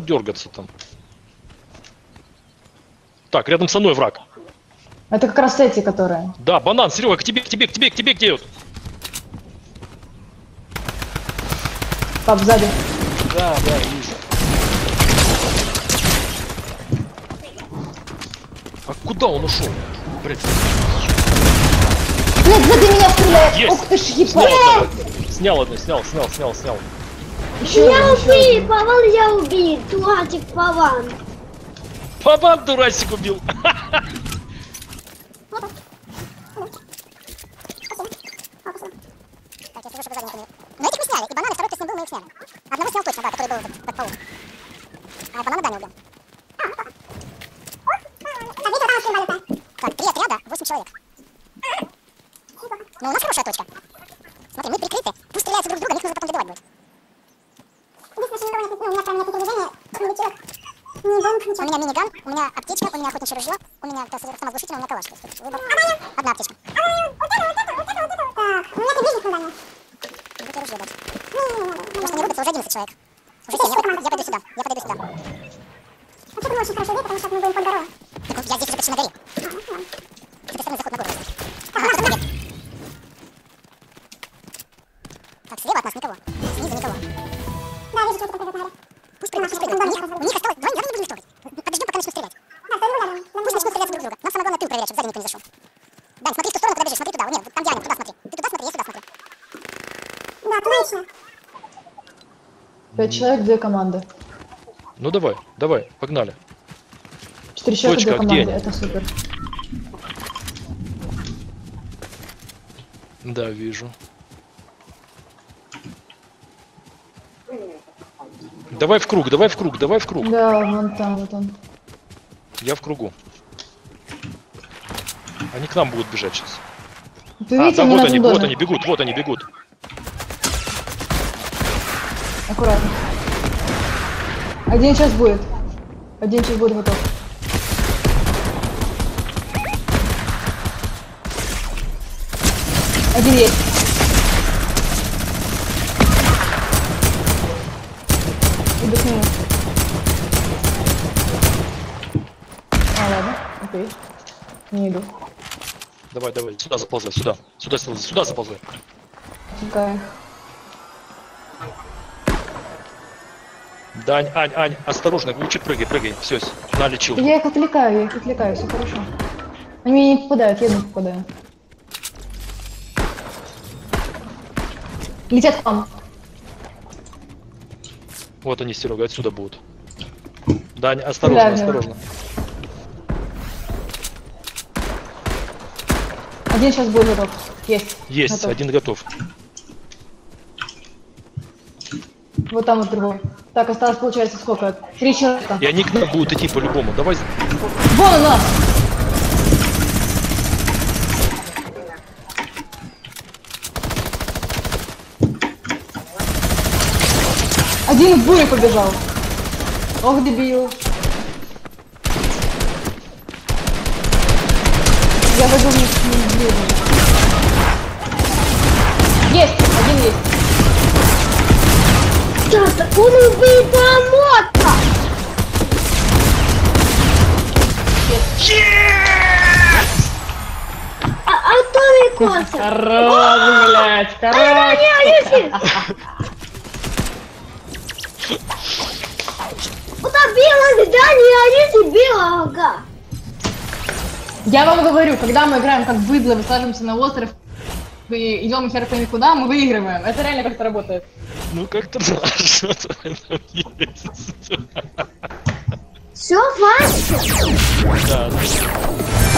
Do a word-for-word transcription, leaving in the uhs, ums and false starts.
дергаться там. Так, рядом со мной враг. Это как раз эти, которые. Да, банан, Серега, к тебе, к тебе, к тебе, к тебе, где вот? Пап, сзади. Да, да, вижу. А куда он ушел? Блять. Нет, сзади меня стреляет! Есть! Ух ты ж, Снял ебать! одного. Снял одну, снял, снял, снял, снял. Еще Я один, еще убил, один. Паван, я убил, Туатик Паван. Папан дурасик убил. Но этих мы сняли, и бананы, второй, кто с ним был, мы их сняли. Одного снял точно, да, который был под полу. А банана, да, не убил. Так, три отряда, восемь человек. Ну, у нас хорошая точка. Смотри, мы прикрыты. Пусть стреляются друг в друга, их нужно потом добивать будет. У меня миниган, у меня аптечка, у меня охотничье ружье, у меня самоглушитель, у меня калаш. То есть выбор. Одна аптечка. Ружье дать. Может, не рубится, уже одиннадцать человек. Уже семь, я, я пойду сюда, я пойду сюда. А что ты очень хорошо идет, потому что мы будем под горой. Так вот, я здесь уже почти на горе. С этой стороны заход на гору. Ага, что нет. Так, слева от нас никого. Снизу никого. Да, вижу, что это такое горе. Пусть прыгают, пусть прыгают. У них, у них осталось... Давай, давай не будем их трогать. Подождем, пока начнут стрелять. Да, стоим рядом. Пусть начнут стреляться друг в друга. Нам самое главное тыл проверять, чтобы сзади никто не зашел. Дань, смотри в ту сторону, куда бежишь, смотри туда. Нет, там диаметр, туда смотри. Ты туда смотри, я сюда смотрю. Да, точно. Пять человек, две команды. Ну давай, давай, погнали. Четыре человека, Точка, две а где команды. они? Это супер. Да, вижу. Давай в круг, давай в круг, давай в круг. Да, вон там, вот он. Я в кругу. Они к нам будут бежать сейчас. Ты А, видите, да, они вот на они, этом вот доме. они бегут, вот они бегут. Аккуратно. Один сейчас будет. Один сейчас будет готов. Один есть. Иду к нему. А, ладно, окей. Не иду. Давай, давай, сюда заползай, сюда. Сюда, сюда, сюда заползай. Такая. Да, Ань, Ань, Ань, осторожно, лучше прыгай, прыгай. Все, налечил. Я их отвлекаю, я их отвлекаю, все хорошо. Они мне не попадают, я не попадаю. Летят к вам. Вот они, Серега, отсюда будут. Да, Ань, осторожно, Да, да. осторожно. Один сейчас будет готов. Есть. Есть, Готов. один готов. Вот там вот другой. Так, осталось, получается, сколько? Три человека. И они к нам будут идти по-любому. Давай. Вон у нас! Один в буре побежал. Ох, дебил. Я войду вниз, не ближе. Есть! Один есть. Тата, он убил Промота. А, а кто не конца? Хорош, блядь, А, хорош. не, не, не. Вот так белое здание, а не белого, ага. Я вам говорю, когда мы играем как быдло, высаживаемся на остров и идем хер пойми куда, мы выигрываем. Это реально как-то работает. Ну как-то да, что-то в этом есть. Все, Вася. Да, да.